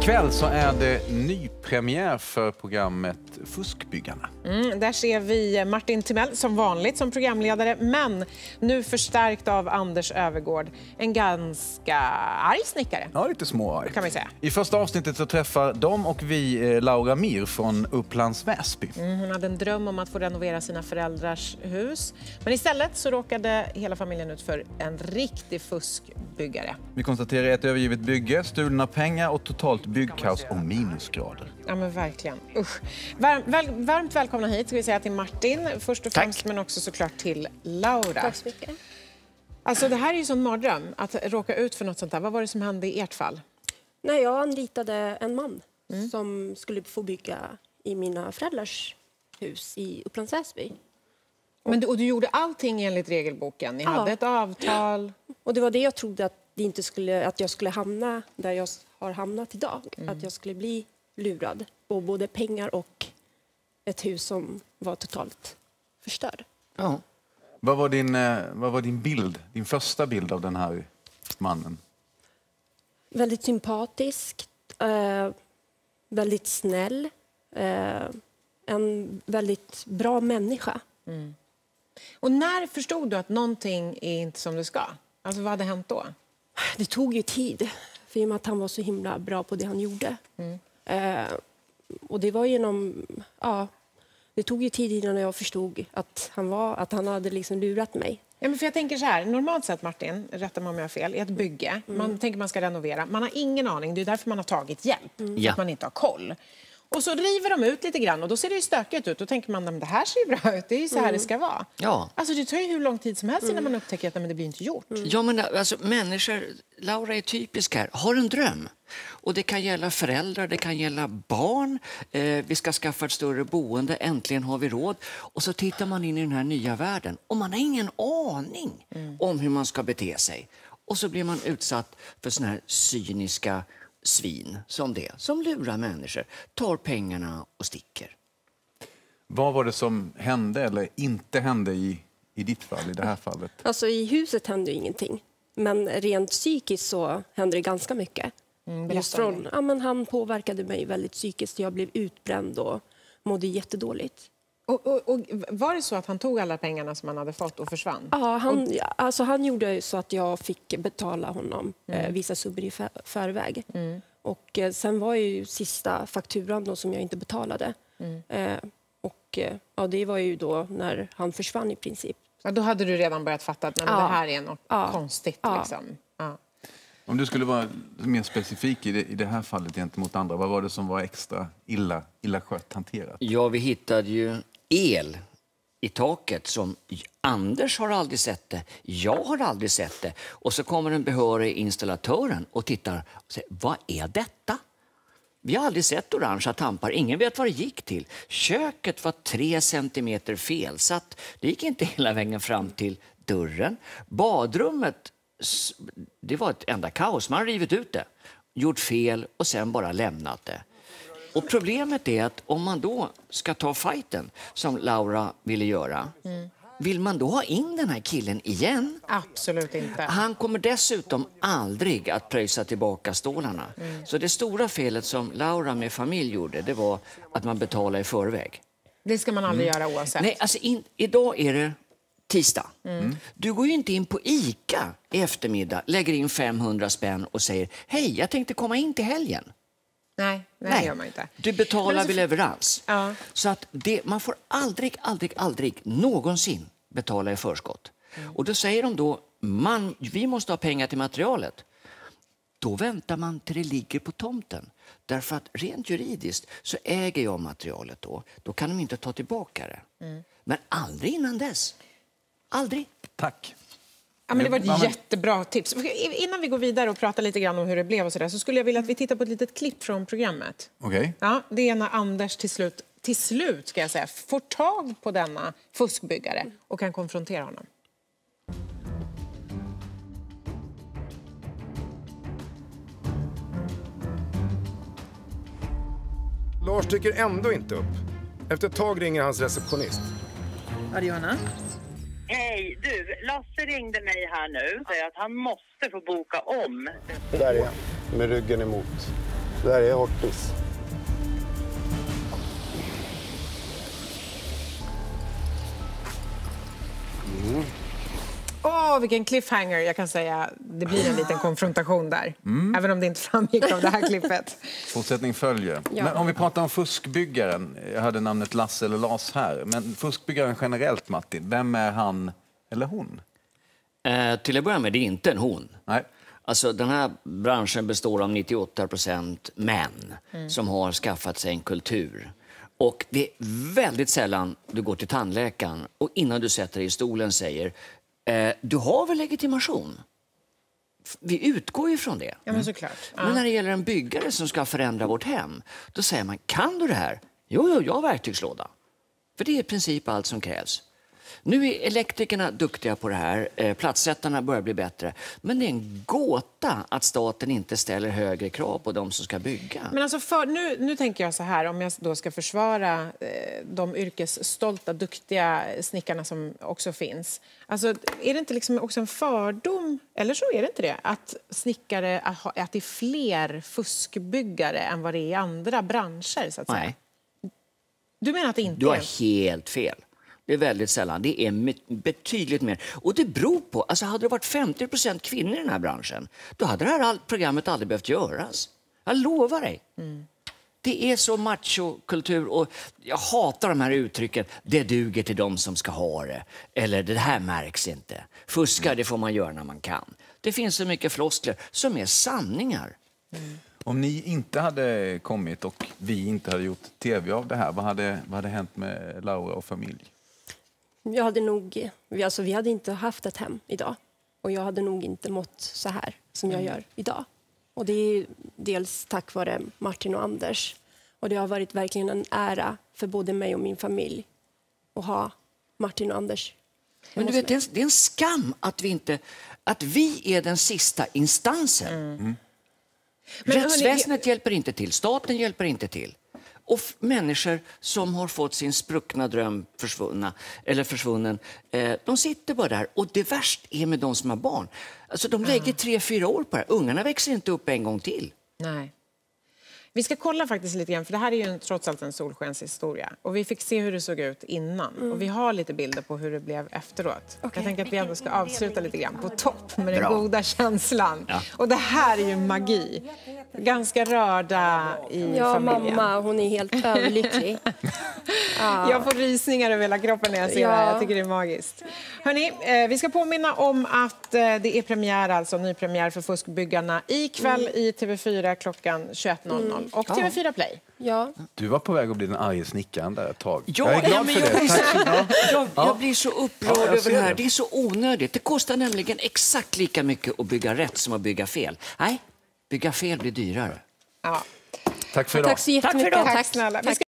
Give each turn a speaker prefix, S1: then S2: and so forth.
S1: Ikväll så är det nypremiär för programmet Fuskbyggarna.
S2: Där ser vi Martin Timell som vanligt som programledare, men nu förstärkt av Anders Övergård. En ganska arg snickare.
S1: Ja, lite småarg.
S2: Kan vi säga.
S1: I första avsnittet så träffar de och vi Laura Mir från Upplands Väsby.
S2: Hon hade en dröm om att få renovera sina föräldrars hus. Men istället så råkade hela familjen ut för en riktig fuskbyggare.
S1: Vi konstaterar ett övergivet bygge, stulna pengar och totalt byggkaos och minusgrader.
S2: Ja, men verkligen. Usch. Varmt välkomna hit ska vi säga till Martin först och främst, men också såklart till Laura.
S3: Tack så mycket.
S2: Alltså det här är ju sån mardröm att råka ut för något sånt här. Vad var det som hände i ert fall?
S3: Nej, jag anlitade en man som skulle få bygga i mina föräldrars hus i Upplands Väsby.
S2: Men du gjorde allting enligt regelboken? Ni hade ett avtal?
S3: Och det var det jag trodde att jag skulle hamna där jag har hamnat idag. Att jag skulle bli lurad på både pengar och ett hus som var totalt förstörd.
S1: Ja. Vad var din bild, din första bild av den här mannen?
S3: Väldigt sympatisk, väldigt snäll, en väldigt bra människa.
S2: Och när förstod du att någonting är inte som det ska? Alltså vad hade hänt då?
S3: Det tog ju tid, för i och med att han var så himla bra på det han gjorde. Och det var det tog ju tid innan jag förstod att han hade liksom lurat mig.
S2: Ja, men för jag tänker så här, normalt sett Martin, rätta mig om jag har fel, i ett bygge, man tänker man ska renovera, man har ingen aning, det är därför man har tagit hjälp, för att man inte har koll. Och så river de ut lite grann och då ser det ju stökigt ut. Då tänker man, men det här ser ju bra ut, det är ju så här det ska vara.
S4: Ja.
S2: Alltså det tar ju hur lång tid som helst innan man upptäcker att det blir inte gjort.
S4: Ja, men alltså människor, Laura är typisk här, har en dröm. Och det kan gälla föräldrar, det kan gälla barn. Vi ska skaffa ett större boende, äntligen har vi råd. Och så tittar man in i den här nya världen och man har ingen aning om hur man ska bete sig. Och så blir man utsatt för såna här cyniska svin som lurar människor, tar pengarna och sticker.
S1: Vad var det som hände eller inte hände i ditt fall, i det här fallet?
S3: Alltså i huset hände ju ingenting. Men rent psykiskt så hände det ganska mycket. Han påverkade mig väldigt psykiskt. Jag blev utbränd och mådde jättedåligt.
S2: Och var det så att han tog alla pengarna som han hade fått och försvann?
S3: Ja, han gjorde så att jag fick betala honom vissa summor i förväg. Och sen var ju sista fakturan då som jag inte betalade. Det var ju då när han försvann i princip.
S2: Ja, då hade du redan börjat fatta att det här är något konstigt. Liksom. Ja.
S1: Om du skulle vara mer specifik i det här fallet gentemot andra, vad var det som var extra illa skött hanterat?
S4: Ja, vi hittade ju el i taket som Anders har aldrig sett det, jag har aldrig sett det. Och så kommer den behöriga installatören och tittar och säger, vad är detta? Vi har aldrig sett orangea tampar, ingen vet vad det gick till. Köket var 3 centimeter felsatt, det gick inte hela vägen fram till dörren. Badrummet, det var ett enda kaos, man har rivit ut det, gjort fel och sen bara lämnat det. Och problemet är att om man då ska ta fighten som Laura ville göra, vill man då ha in den här killen igen?
S2: Absolut inte.
S4: Han kommer dessutom aldrig att pröjsa tillbaka stålarna. Så det stora felet som Laura med familj gjorde, det var att man betalade i förväg.
S2: Det ska man aldrig göra oavsett.
S4: Nej, alltså idag är det tisdag. Du går ju inte in på ICA i eftermiddag, lägger in 500 spänn och säger, hej, jag tänkte komma in till helgen.
S2: Nej, det gör man inte.
S4: Du betalar vid leverans.
S2: Ja.
S4: Så att man får aldrig någonsin betala i förskott. Och då säger de då, vi måste ha pengar till materialet. Då väntar man till det ligger på tomten. Därför att rent juridiskt så äger jag materialet då. Då kan de inte ta tillbaka det. Men aldrig innan dess. Aldrig.
S1: Tack.
S2: Ja, men det var ett jättebra tips. Innan vi går vidare och pratar lite grann om hur det blev och så skulle jag vilja att vi tittar på ett litet klipp från programmet.
S1: Okej.
S2: Ja, det är när Anders till slut ska jag säga, får tag på denna fuskbyggare och kan konfrontera honom.
S5: Lars dyker ändå inte upp. Efter ett tag ringer hans receptionist.
S2: Ja, det gör han.
S6: Hej, du, Lasse ringde mig här nu och säger att han måste få boka om.
S5: Där är han, med ryggen emot Det där är hårt piss.
S2: Vilken cliffhanger, jag kan säga. Det blir en liten konfrontation där. Även om det inte framgick av det här klippet.
S1: Fortsättning följer.
S3: Ja.
S1: Men om vi pratar om fuskbyggaren. Jag hade namnet Lasse eller Lars här. Men fuskbyggaren generellt, Martin. Vem är han eller hon?
S4: Till att börja med, det är inte en hon.
S1: Nej.
S4: Alltså, den här branschen består av 98% män som har skaffat sig en kultur. Och det är väldigt sällan du går till tandläkaren och innan du sätter dig i stolen säger du har väl legitimation? Vi utgår ju från det.
S2: Ja, men såklart. Ja.
S4: Men när det gäller en byggare som ska förändra vårt hem, då säger man, kan du det här? Jo, jag har verktygslåda. För det är i princip allt som krävs. Nu är elektrikerna duktiga på det här, platssättarna börjar bli bättre. Men det är en gåta att staten inte ställer högre krav på de som ska bygga.
S2: Men alltså nu tänker jag så här, om jag då ska försvara de yrkesstolta, duktiga snickarna som också finns. Alltså, är det inte liksom också en fördom, eller så är det inte det, att snickare, att det är fler fuskbyggare än vad det är i andra branscher, så att säga?
S4: Nej.
S2: Du menar att det inte
S4: Du har
S2: är?
S4: helt fel. Det är väldigt sällan. Det är betydligt mer. Och det beror på, alltså hade det varit 50% kvinnor i den här branschen, då hade det här programmet aldrig behövt göras. Jag lovar dig. Det är så machokultur och jag hatar de här uttrycken. Det duger till de som ska ha det. Eller det här märks inte. Fuska, det får man göra när man kan. Det finns så mycket floskler som är sanningar.
S1: Om ni inte hade kommit och vi inte hade gjort tv av det här, vad hade hänt med Laura och familj?
S3: Vi hade inte haft ett hem idag. Och jag hade nog inte mått så här som jag gör idag. Och det är dels tack vare Martin och Anders. Och det har varit verkligen en ära för både mig och min familj att ha Martin och Anders.
S4: Men du vet, det är en skam att vi är den sista instansen.
S2: Men
S4: Rättsväsendet hjälper inte till, staten hjälper inte till. Och människor som har fått sin spruckna dröm försvunnen, de sitter bara där. Och det värsta är med de som har barn. Alltså de lägger 3-4 år på det här. Ungarna växer inte upp en gång till.
S2: Nej. Vi ska kolla faktiskt lite grann, för det här är ju trots allt en solskenshistoria. Och vi fick se hur det såg ut innan. Och vi har lite bilder på hur det blev efteråt. Jag tänker att vi ändå ska avsluta lite grann på topp med den goda känslan.
S4: Ja.
S2: Och det här är ju magi. Ganska rörda i familjen.
S3: Mamma, hon är helt överlycklig.
S2: Jag får rysningar över hela kroppen när jag ser det här. Jag tycker det är magiskt. Hörrni, vi ska påminna om att det är premiär, alltså nypremiär för Fuskbyggarna ikväll i TV4 klockan 21.00 och TV4 Play.
S3: Ja.
S1: Du var på väg att bli den arga snickaren där ett tag.
S4: Ja,
S1: jag är glad för det.
S4: Jag blir så upprörd
S1: jag
S4: över
S1: ser
S4: det här.
S1: det.
S4: Det är så onödigt. Det kostar nämligen exakt lika mycket att bygga rätt som att bygga fel. Nej, bygga fel blir dyrare.
S2: Ja.
S1: Tack för idag.
S3: Tack så jättemycket.
S4: Tack för idag.
S2: Tack snälla.